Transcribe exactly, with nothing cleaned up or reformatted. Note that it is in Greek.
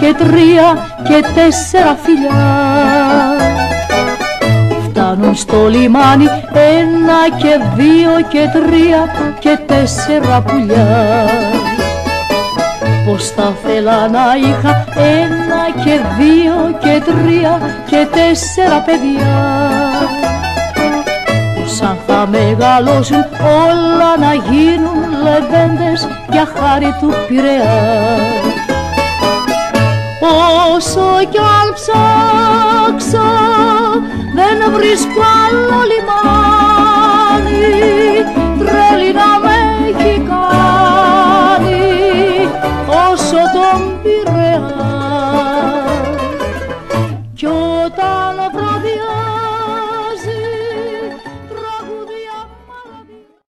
και τρία και τέσσερα φιλιά. Φτάνουν στο λιμάνι ένα και δύο και τρία και τέσσερα πουλιά. Πως θα θέλα να είχα ένα και δύο και τρία και τέσσερα παιδιά. Πως αν θα μεγαλώσουν όλα να γίνουν λεβέντες για χάρη του Πειραιά. Όσο κι αν ψάξω δεν βρίσκω άλλο λιμάνι, τρέλη να με έχει κάνει όσο τον Πειραιά.